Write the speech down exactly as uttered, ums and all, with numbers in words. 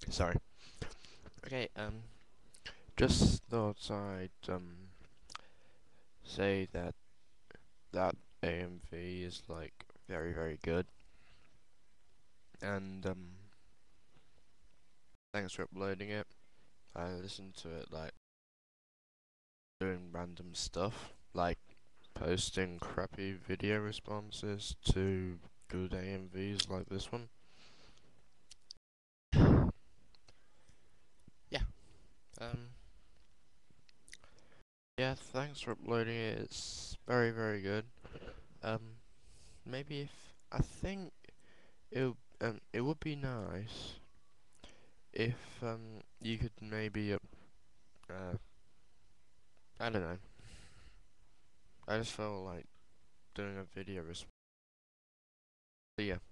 Sorry. Okay, um, just thought I'd um say that that A M V is like very very good, and um, thanks for uploading it. I listened to it like doing random stuff, like posting crappy video responses to good A M Vs like this one. Yeah. Um. Yeah. Thanks for uploading it. It's very very good. Um. Maybe if I think it would- um it would be nice if um you could maybe uh, uh I don't know. I just felt like doing a video response. So yeah.